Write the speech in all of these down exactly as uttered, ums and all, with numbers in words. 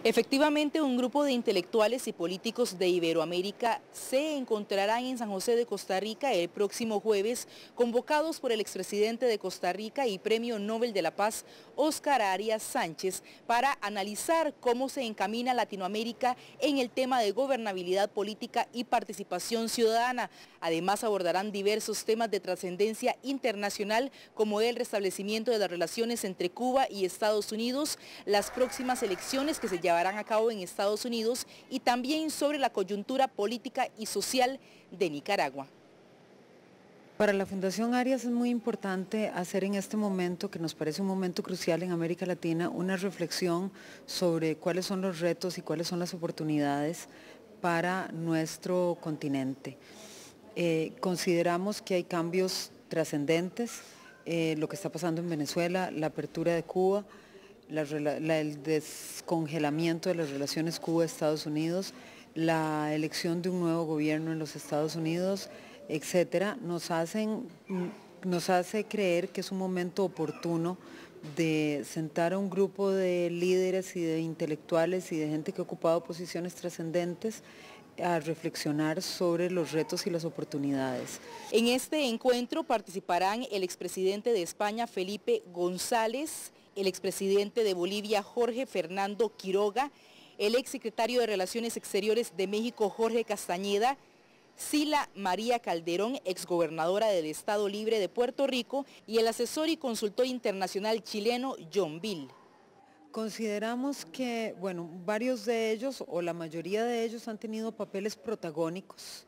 Efectivamente, un grupo de intelectuales y políticos de Iberoamérica se encontrarán en San José de Costa Rica el próximo jueves, convocados por el expresidente de Costa Rica y Premio Nobel de la Paz, Óscar Arias Sánchez, para analizar cómo se encamina Latinoamérica en el tema de gobernabilidad política y participación ciudadana. Además, abordarán diversos temas de trascendencia internacional, como el restablecimiento de las relaciones entre Cuba y Estados Unidos, las próximas elecciones que se llevarán a cabo en Estados Unidos y también sobre la coyuntura política y social de Nicaragua. Para la Fundación Arias es muy importante hacer en este momento, que nos parece un momento crucial en América Latina, una reflexión sobre cuáles son los retos y cuáles son las oportunidades para nuestro continente. Eh, consideramos que hay cambios trascendentes, eh, lo que está pasando en Venezuela, la apertura de Cuba, La, la, el descongelamiento de las relaciones Cuba-Estados Unidos, la elección de un nuevo gobierno en los Estados Unidos, etcétera, nos hacen, nos hace creer que es un momento oportuno de sentar a un grupo de líderes y de intelectuales y de gente que ha ocupado posiciones trascendentes a reflexionar sobre los retos y las oportunidades. En este encuentro participarán el expresidente de España, Felipe González, el expresidente de Bolivia, Jorge Fernando Quiroga, el exsecretario de Relaciones Exteriores de México, Jorge Castañeda, Sila María Calderón, exgobernadora del Estado Libre de Puerto Rico, y el asesor y consultor internacional chileno, John Bill. Consideramos que, bueno, varios de ellos o la mayoría de ellos han tenido papeles protagónicos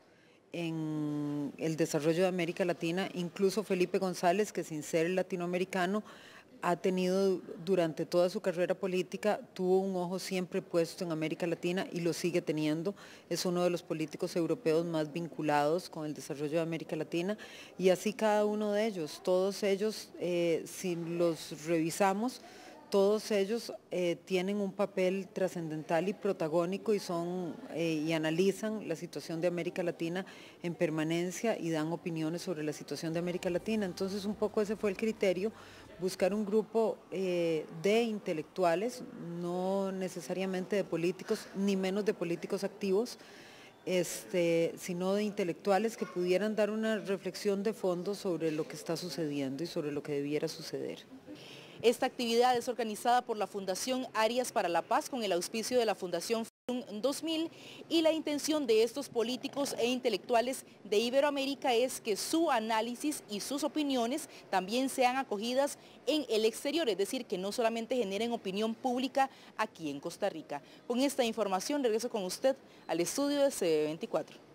en el desarrollo de América Latina, incluso Felipe González, que sin ser latinoamericano, ha tenido durante toda su carrera política, tuvo un ojo siempre puesto en América Latina y lo sigue teniendo. Es uno de los políticos europeos más vinculados con el desarrollo de América Latina y así cada uno de ellos. Todos ellos, eh, si los revisamos, todos ellos eh, tienen un papel trascendental y protagónico y, son, eh, y analizan la situación de América Latina en permanencia y dan opiniones sobre la situación de América Latina. Entonces un poco ese fue el criterio, buscar un grupo eh, de intelectuales, no necesariamente de políticos, ni menos de políticos activos, Este, sino de intelectuales que pudieran dar una reflexión de fondo sobre lo que está sucediendo y sobre lo que debiera suceder. Esta actividad es organizada por la Fundación Arias para la Paz con el auspicio de la Fundación dos mil y la intención de estos políticos e intelectuales de Iberoamérica es que su análisis y sus opiniones también sean acogidas en el exterior, es decir, que no solamente generen opinión pública aquí en Costa Rica. Con esta información regreso con usted al estudio de C B veinticuatro.